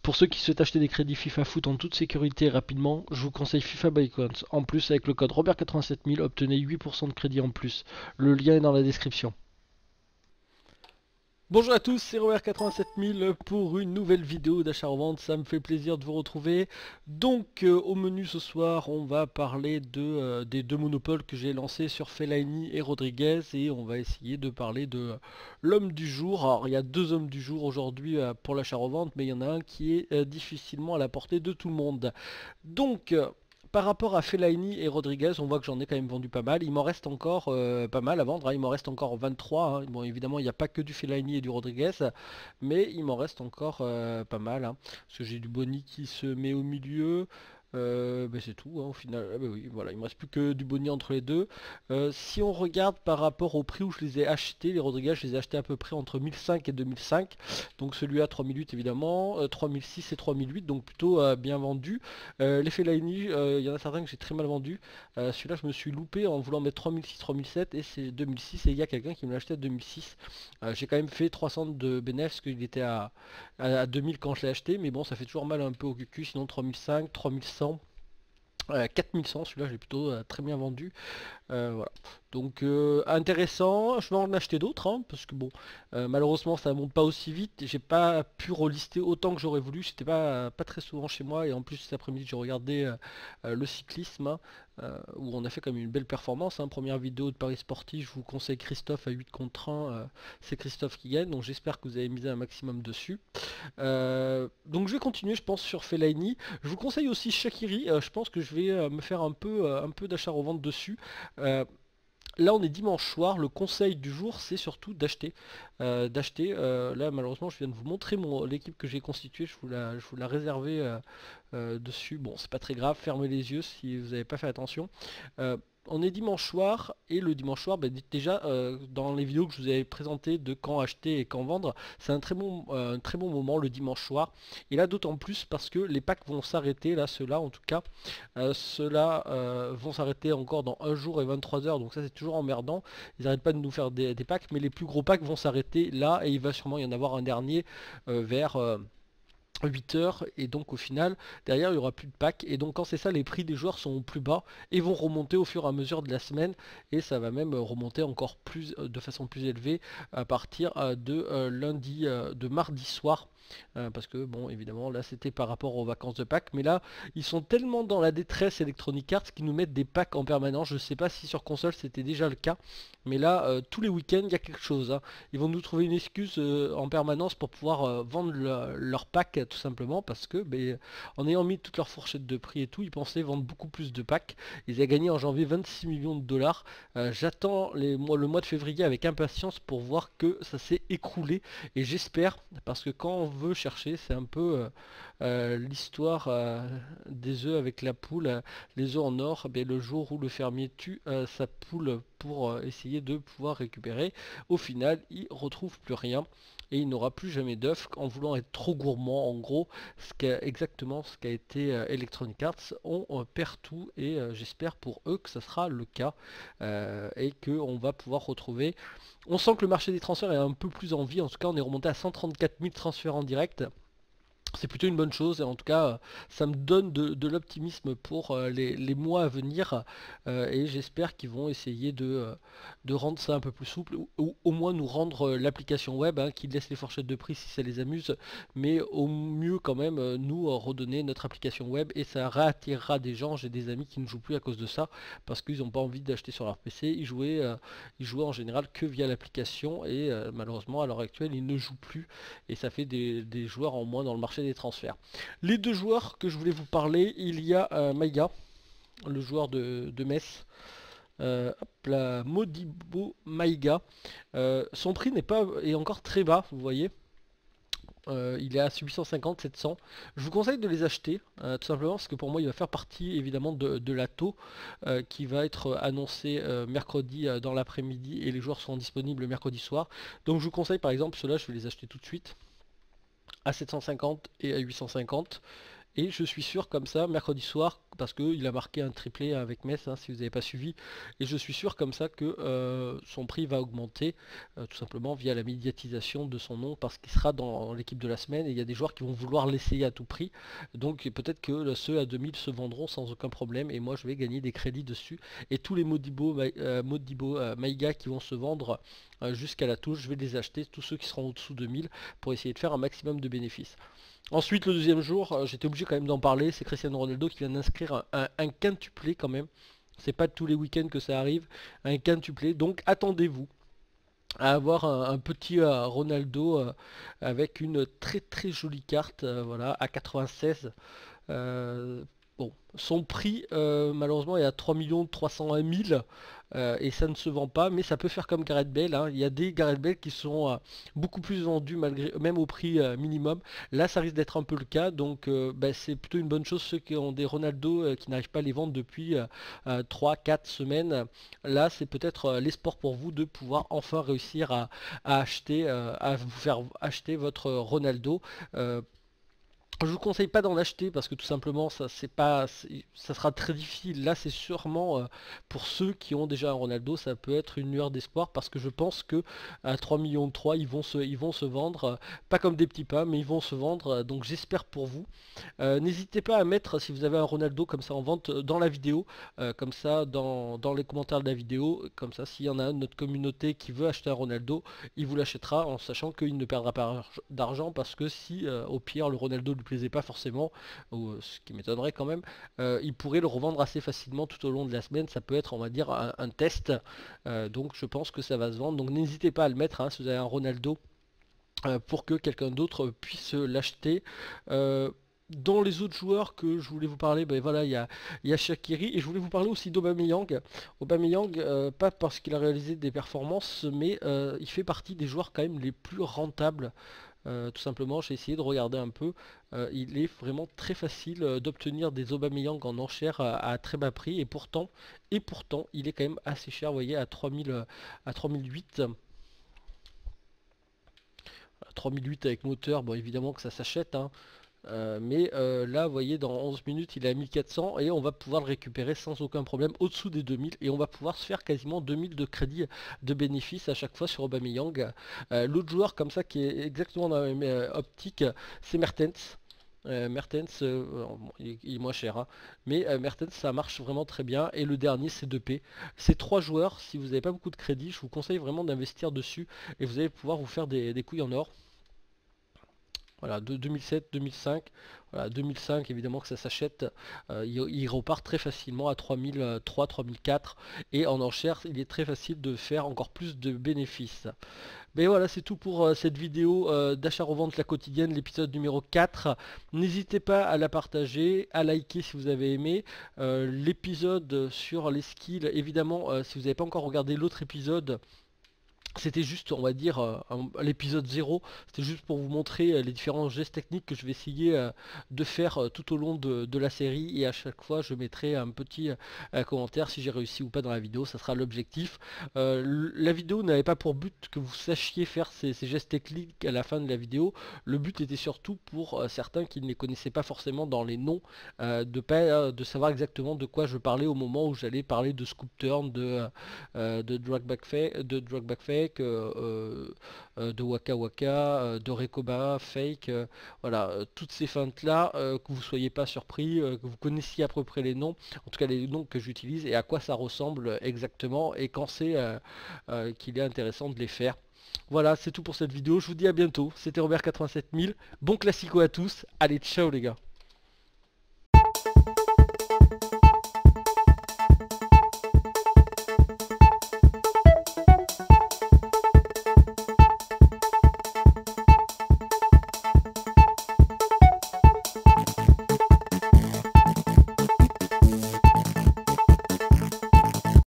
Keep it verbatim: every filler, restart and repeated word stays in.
Pour ceux qui souhaitent acheter des crédits FIFA Foot en toute sécurité et rapidement, je vous conseille FIFA by Coins. En plus, avec le code Robert quatre-vingt-sept mille, obtenez huit pour cent de crédit en plus. Le lien est dans la description. Bonjour à tous, c'est Robert quatre-vingt-sept mille pour une nouvelle vidéo d'achat-revente, ça me fait plaisir de vous retrouver. Donc euh, au menu ce soir, on va parler de, euh, des deux monopoles que j'ai lancés sur Fellaini et Rodriguez, et on va essayer de parler de euh, l'homme du jour. Alors il y a deux hommes du jour aujourd'hui euh, pour l'achat-revente, mais il y en a un qui est euh, difficilement à la portée de tout le monde. Donc... euh, par rapport à Fellaini et Rodriguez, on voit que j'en ai quand même vendu pas mal. Il m'en reste encore euh, pas mal à vendre, hein. Il m'en reste encore vingt-trois, hein. Bon, évidemment, il n'y a pas que du Fellaini et du Rodriguez, mais il m'en reste encore euh, pas mal, hein. Parce que j'ai du Boni qui se met au milieu. Euh, ben c'est tout, hein, au final. Ah ben oui, voilà, il me reste plus que du Boni entre les deux. Euh, si on regarde par rapport au prix où je les ai achetés, les Rodriguez, je les ai achetés à peu près entre mille cinq et deux mille cinq. Donc celui-là trois mille huit évidemment, euh, trois mille six et trois mille huit, donc plutôt euh, bien vendu. Euh, les Fellaini, euh, il y en a certains que j'ai très mal vendu. Euh, celui-là je me suis loupé en voulant mettre trois mille six, trois mille sept, et c'est deux mille six, et il y a quelqu'un qui me l'a acheté à deux mille six. Euh, j'ai quand même fait trois cents de bénéfice, parce qu'il était à, à, à deux mille quand je l'ai acheté, mais bon, ça fait toujours mal un peu au cul, sinon trois mille cinq, trois mille cent. Euh, quatre mille cent, celui-là j'ai plutôt euh, très bien vendu. Euh, voilà. Donc euh, intéressant, je vais en acheter d'autres, hein, parce que bon, euh, malheureusement ça monte pas aussi vite. J'ai pas pu relister autant que j'aurais voulu. J'étais pas, pas très souvent chez moi, et en plus cet après-midi j'ai regardé euh, euh, le cyclisme, hein, euh, où on a fait quand même une belle performance, hein. Première vidéo de Paris Sportif, je vous conseille Christophe à huit contre un, euh, c'est Christophe qui gagne, donc j'espère que vous avez misé un maximum dessus. Euh, donc je vais continuer, je pense, sur Fellaini. Je vous conseille aussi Shaqiri, euh, je pense que je vais euh, me faire un peu, euh, un peu d'achat-revente dessus. Euh, Là on est dimanche soir, le conseil du jour c'est surtout d'acheter. Euh, d'acheter, euh, là malheureusement je viens de vous montrer mon l'équipe que j'ai constituée, je vous la, je vous la réservais euh, euh, dessus. Bon, c'est pas très grave, fermez les yeux si vous n'avez pas fait attention. Euh, on est dimanche soir, et le dimanche soir, bah, déjà euh, dans les vidéos que je vous avais présentées de quand acheter et quand vendre, c'est un très bon, euh, un très bon moment le dimanche soir. Et là d'autant plus parce que les packs vont s'arrêter, là ceux-là en tout cas, euh, ceux-là euh, vont s'arrêter encore dans un jour et vingt-trois heures, donc ça c'est toujours emmerdant. Ils n'arrêtent pas de nous faire des, des packs, mais les plus gros packs vont s'arrêter là, et il va sûrement y en avoir un dernier euh, vers... euh, huit heures, et donc au final derrière il n'y aura plus de pack, et donc quand c'est ça, les prix des joueurs sont au plus bas et vont remonter au fur et à mesure de la semaine, et ça va même remonter encore plus de façon plus élevée à partir de euh, lundi, euh, de mardi soir. Euh, parce que bon, évidemment là c'était par rapport aux vacances de Pâques, mais là ils sont tellement dans la détresse Electronic Arts qu'ils nous mettent des packs en permanence. Je sais pas si sur console c'était déjà le cas, mais là euh, tous les week-ends il y a quelque chose, hein. Ils vont nous trouver une excuse euh, en permanence pour pouvoir euh, vendre le, leur pack, tout simplement parce que ben, en ayant mis toute leur fourchette de prix et tout, ils pensaient vendre beaucoup plus de packs. Ils ont gagné en janvier vingt-six millions de dollars. Euh, j'attends les mois, le mois de février avec impatience pour voir que ça s'est écroulé, et j'espère, parce que quand on veut chercher, c'est un peu euh, euh, l'histoire euh, des œufs avec la poule, euh, les œufs en or, ben, le jour où le fermier tue euh, sa poule pour euh, essayer de pouvoir récupérer, au final il retrouve plus rien, et il n'aura plus jamais d'œufs en voulant être trop gourmand. En gros, ce qu'a exactement ce qu'a été euh, Electronic Arts, on euh, perd tout, et euh, j'espère pour eux que ça sera le cas, euh, et qu'on va pouvoir retrouver. On sent que le marché des transferts est un peu plus en vie, en tout cas on est remonté à cent trente-quatre mille transferts en direct. C'est plutôt une bonne chose, et en tout cas euh, ça me donne de, de l'optimisme pour euh, les, les mois à venir, euh, et j'espère qu'ils vont essayer de, euh, de rendre ça un peu plus souple, ou, ou au moins nous rendre euh, l'application web, hein, qui laisse les fourchettes de prix si ça les amuse, mais au mieux quand même euh, nous euh, redonner notre application web, et ça réattirera des gens. J'ai des amis qui ne jouent plus à cause de ça, parce qu'ils n'ont pas envie d'acheter sur leur P C, ils jouaient, euh, ils jouaient en général que via l'application, et euh, malheureusement à l'heure actuelle ils ne jouent plus, et ça fait des, des joueurs en moins dans le marché des transferts. Les deux joueurs que je voulais vous parler, il y a euh, Maïga, le joueur de, de Metz, euh, hop là, Modibo Maïga. Euh, son prix n'est pas est encore très bas, vous voyez. Euh, il est à huit cent cinquante, sept cents. Je vous conseille de les acheter, euh, tout simplement parce que pour moi il va faire partie évidemment de, de l'A T O euh, qui va être annoncé euh, mercredi euh, dans l'après-midi, et les joueurs seront disponibles mercredi soir. Donc je vous conseille par exemple ceux-là, je vais les acheter tout de suite à sept cent cinquante et à huit cent cinquante. et je suis sûr comme ça mercredi soir, parce qu'il a marqué un triplé avec Metz, hein, si vous n'avez pas suivi, et je suis sûr comme ça que euh, son prix va augmenter, euh, tout simplement via la médiatisation de son nom, parce qu'il sera dans l'équipe de la semaine, et il y a des joueurs qui vont vouloir l'essayer à tout prix, donc peut-être que ceux à deux mille se vendront sans aucun problème, et moi je vais gagner des crédits dessus, et tous les Modibo, euh, Modibo euh, Maïga qui vont se vendre euh, jusqu'à la touche, je vais les acheter, tous ceux qui seront au-dessous de mille, pour essayer de faire un maximum de bénéfices. Ensuite, le deuxième jour, euh, j'étais obligé quand même d'en parler, c'est Cristiano Ronaldo qui vient d'inscrire un, un, un quintuplé quand même. C'est pas tous les week-ends que ça arrive, un quintuplé. Donc attendez-vous à avoir un, un petit euh, Ronaldo euh, avec une très très jolie carte, euh, voilà, à quatre-vingt-seize. Euh, bon, son prix euh, malheureusement est à trois millions trois cent un mille euh, et ça ne se vend pas, mais ça peut faire comme Gareth Bale, hein. Il y a des Gareth Bale qui sont euh, beaucoup plus vendus malgré même au prix euh, minimum. Là ça risque d'être un peu le cas, donc euh, bah, c'est plutôt une bonne chose ceux qui ont des Ronaldo euh, qui n'arrivent pas à les vendre depuis euh, euh, trois quatre semaines. Là c'est peut-être euh, l'espoir pour vous de pouvoir enfin réussir à, à acheter euh, à vous faire acheter votre Ronaldo. euh, Je vous conseille pas d'en acheter parce que tout simplement ça c'est pas ça sera très difficile. Là c'est sûrement euh, pour ceux qui ont déjà un Ronaldo, ça peut être une lueur d'espoir, parce que je pense que à trois millions trois ils vont se ils vont se vendre, euh, pas comme des petits pains, mais ils vont se vendre, euh, donc j'espère pour vous. Euh, n'hésitez pas à mettre, si vous avez un Ronaldo comme ça en vente, euh, dans la vidéo, euh, comme ça dans, dans les commentaires de la vidéo, comme ça s'il y en a un de notre communauté qui veut acheter un Ronaldo, il vous l'achètera en sachant qu'il ne perdra pas d'argent, parce que si euh, au pire le Ronaldo lui plaisait pas forcément, ou euh, ce qui m'étonnerait quand même, euh, il pourrait le revendre assez facilement tout au long de la semaine. Ça peut être, on va dire, un, un test, euh, donc je pense que ça va se vendre, donc n'hésitez pas à le mettre, hein, si vous avez un Ronaldo, euh, pour que quelqu'un d'autre puisse l'acheter. euh, Dans les autres joueurs que je voulais vous parler, ben voilà, il y a, il y a Shaqiri, et je voulais vous parler aussi d'Aubameyang. Aubameyang, euh, pas parce qu'il a réalisé des performances, mais euh, il fait partie des joueurs quand même les plus rentables. Euh, tout simplement, j'ai essayé de regarder un peu. Euh, il est vraiment très facile euh, d'obtenir des Aubameyang en enchère à, à très bas prix, et pourtant, et pourtant, il est quand même assez cher. Vous voyez, à trois mille, euh, à trois mille huit. trois mille huit avec moteur, bon évidemment que ça s'achète, hein. Euh, mais euh, là vous voyez, dans onze minutes il est à mille quatre cents, et on va pouvoir le récupérer sans aucun problème au-dessous des deux mille, et on va pouvoir se faire quasiment deux mille de crédit de bénéfice à chaque fois sur Aubameyang. Euh, l'autre joueur comme ça qui est exactement dans la même euh, optique, c'est Mertens. Euh, Mertens, euh, bon, il, est, il est moins cher, hein, mais euh, Mertens ça marche vraiment très bien. Et le dernier c'est deux P. Ces trois joueurs, si vous n'avez pas beaucoup de crédit, je vous conseille vraiment d'investir dessus, et vous allez pouvoir vous faire des, des couilles en or. Voilà, de deux mille sept, deux mille cinq, voilà, deux mille cinq évidemment que ça s'achète, euh, il, il repart très facilement à trois mille trois, trois mille quatre, et en enchère il est très facile de faire encore plus de bénéfices. Mais voilà, c'est tout pour euh, cette vidéo euh, d'achat-revente la quotidienne, l'épisode numéro quatre. N'hésitez pas à la partager, à liker si vous avez aimé. Euh, l'épisode sur les skills, évidemment, euh, si vous n'avez pas encore regardé l'autre épisode, c'était juste, on va dire, euh, l'épisode zéro, c'était juste pour vous montrer euh, les différents gestes techniques que je vais essayer euh, de faire euh, tout au long de, de la série, et à chaque fois je mettrai un petit euh, commentaire si j'ai réussi ou pas dans la vidéo, ça sera l'objectif. Euh, la vidéo n'avait pas pour but que vous sachiez faire ces, ces gestes techniques à la fin de la vidéo, le but était surtout pour euh, certains qui ne les connaissaient pas forcément dans les noms, euh, de, pas, euh, de savoir exactement de quoi je parlais au moment où j'allais parler de scoop turn, de, euh, de drag back fake, de drag back fake, Euh, euh, de Waka Waka, euh, de Rekoba, Fake, euh, voilà, euh, toutes ces feintes là, euh, que vous soyez pas surpris, euh, que vous connaissiez à peu près les noms, en tout cas les noms que j'utilise et à quoi ça ressemble exactement, et quand c'est euh, euh, qu'il est intéressant de les faire. Voilà, c'est tout pour cette vidéo, je vous dis à bientôt, c'était Robert quatre-vingt-sept mille, bon classico à tous, allez ciao les gars.